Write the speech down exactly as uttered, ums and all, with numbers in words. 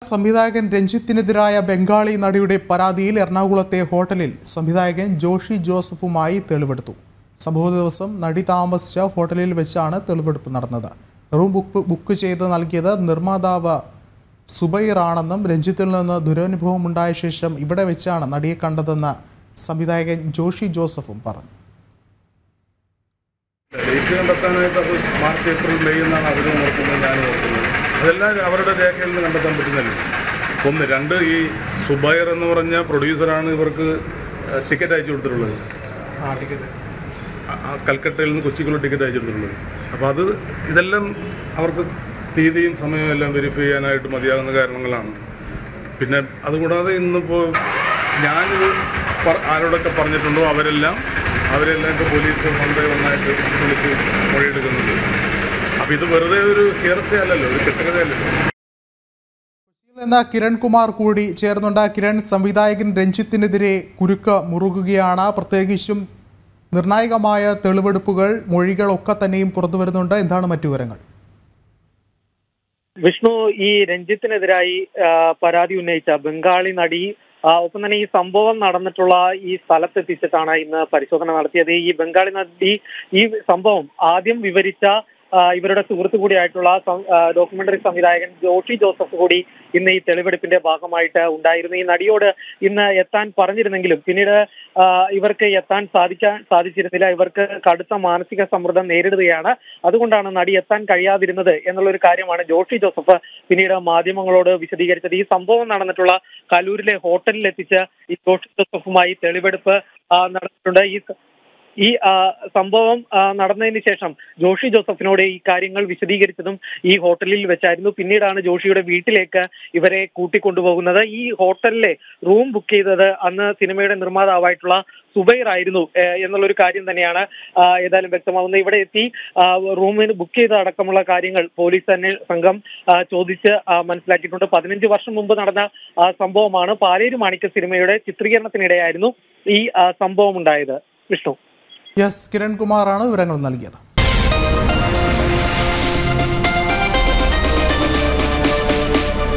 സംവിധായകൻ രഞ്ജിത്തിനെതിരായ ബംഗാളി നടിയുടെ പരാതിയിൽ എറണാകുളത്തെ ഹോട്ടലിൽ സംവിധായകൻ ജോഷി ജോസഫുമായി തെളിവെടുത്തു. സംഭവ ദിവസം നടി താമസിച്ച ഹോട്ടലിൽ വെച്ചാണ് തെളിവെടുപ്പ് നടന്നത്. റൂം ബുക്ക് ബുക്ക് ചെയ്ത് നൽകിയത് നിർമ്മാതാവ് സുബൈറാണെന്നും രഞ്ജിത്തിൽ നിന്ന് ദുരനുഭവം ഉണ്ടായ ശേഷം ഇവിടെ വെച്ചാണ് നടിയെ കണ്ടതെന്ന് സംവിധായകൻ ജോഷി ജോസഫും പറഞ്ഞു. മാർച്ച് ഏപ്രിൽ മെയ് എന്നാണ് അവർ നോക്കുന്നത്. ഞാൻ നോക്കുന്നത് അതെല്ലാം അവരുടെ രേഖയിൽ നിന്ന് കണ്ടെത്താൻ പറ്റുന്നില്ല. ഒന്ന് രണ്ട് ഈ സുബൈർ എന്ന് പറഞ്ഞ പ്രൊഡ്യൂസറാണ് ഇവർക്ക് ടിക്കറ്റ് അയച്ചു കൊടുത്തിട്ടുള്ളത്. ആ ടിക്കറ്റ് കൽക്കട്ടയിൽ നിന്ന് കൊച്ചിക്കുള്ള ടിക്കറ്റ് അയച്ചു കൊടുത്തിട്ടുള്ളത്. അപ്പോൾ അത് ഇതെല്ലാം അവർക്ക് തീയതിയും സമയവും എല്ലാം വെരിഫൈ ചെയ്യാനായിട്ട് മതിയാകുന്ന കാരണങ്ങളാണ്. പിന്നെ അതുകൂടാതെ ഇന്നിപ്പോൾ ഞാനിത് ആരോടൊക്കെ പറഞ്ഞിട്ടുണ്ടോ അവരെല്ലാം അവരെല്ലാം ഇപ്പോൾ പോലീസ് വളരെ ഒന്നായിട്ട് വിളിച്ച് മൊഴിയെടുക്കുന്നുണ്ട്. അപ്പം ഇത് വെറുതെ ഒരു ഹിയർസേ അല്ലല്ലോ, ഒരു കെട്ടുകഥയല്ലല്ലോ. കൊച്ചിയിൽ നിന്ന് കിരൺ കുമാർ കൂടി ചേർന്നുണ്ട്. കിരൺ, സംവിധായകൻ രഞ്ജിത്തിനെതിരെ കുരുക്ക് മുറുകുകയാണ്. പ്രത്യേകിച്ചും നിർണായകമായ തെളിവെടുപ്പുകൾ മൊഴികളൊക്കെ തന്നെയും പുറത്തു വരുന്നുണ്ട്. എന്താണ് മറ്റു വിവരങ്ങൾ? വിഷ്ണു, ഈ രഞ്ജിത്തിനെതിരായി പരാതി ഉന്നയിച്ച ബംഗാളി നടി ഒപ്പം തന്നെ ഈ സംഭവം നടന്നിട്ടുള്ള ഈ സ്ഥലത്തെത്തിച്ചിട്ടാണ് ഇന്ന് പരിശോധന നടത്തിയത്. ഈ ബംഗാളി നടി ഈ സംഭവം ആദ്യം വിവരിച്ച ഇവരുടെ സുഹൃത്തു കൂടിയായിട്ടുള്ള ഡോക്യുമെന്ററി സംവിധായകൻ ജോഷി ജോസഫ് കൂടി ഇന്ന് ഈ തെളിവെടുപ്പിന്റെ ഭാഗമായിട്ട് ഉണ്ടായിരുന്നു. ഈ നടിയോട് ഇന്ന് എത്താൻ പറഞ്ഞിരുന്നെങ്കിലും പിന്നീട് ഇവർക്ക് എത്താൻ സാധിക്കാൻ സാധിച്ചിരുന്നില്ല. ഇവർക്ക് കടുത്ത മാനസിക സമ്മർദ്ദം നേരിടുകയാണ്. അതുകൊണ്ടാണ് നടി എത്താൻ കഴിയാതിരുന്നത് എന്നുള്ളൊരു കാര്യമാണ് ജോഷി ജോസഫ് പിന്നീട് മാധ്യമങ്ങളോട് വിശദീകരിച്ചത്. ഈ സംഭവം നടന്നിട്ടുള്ള കലൂരിലെ ഹോട്ടലിൽ എത്തിച്ച് ഈ ജോഷി ജോസഫുമായി തെളിവെടുപ്പ് നടന്നിട്ടുണ്ട്. ഈ ഈ സംഭവം നടന്നതിന് ശേഷം ജോഷി ജോസഫിനോട് ഈ കാര്യങ്ങൾ വിശദീകരിച്ചതും ഈ ഹോട്ടലിൽ വെച്ചായിരുന്നു. പിന്നീടാണ് ജോഷിയുടെ വീട്ടിലേക്ക് ഇവരെ കൂട്ടിക്കൊണ്ടുപോകുന്നത്. ഈ ഹോട്ടലിലെ റൂം ബുക്ക് ചെയ്തത് അന്ന് സിനിമയുടെ നിർമ്മാതാവായിട്ടുള്ള സുബൈർ ആയിരുന്നു എന്നുള്ളൊരു കാര്യം തന്നെയാണ് ഏതായാലും വ്യക്തമാകുന്നത്. ഇവിടെ എത്തി റൂമിന് ബുക്ക് ചെയ്ത അടക്കമുള്ള കാര്യങ്ങൾ പോലീസ് തന്നെ സംഘം ചോദിച്ച് മനസ്സിലാക്കിയിട്ടുണ്ട്. പതിനഞ്ച് വർഷം മുമ്പ് നടന്ന സംഭവമാണ്. പാലേരി മാണിക്യ സിനിമയുടെ ചിത്രീകരണത്തിനിടെയായിരുന്നു ഈ സംഭവം ഉണ്ടായത്. വിഷ്ണു. യെസ്, കിരൺ കുമാറാണ് വിവരങ്ങൾ നൽകിയത്.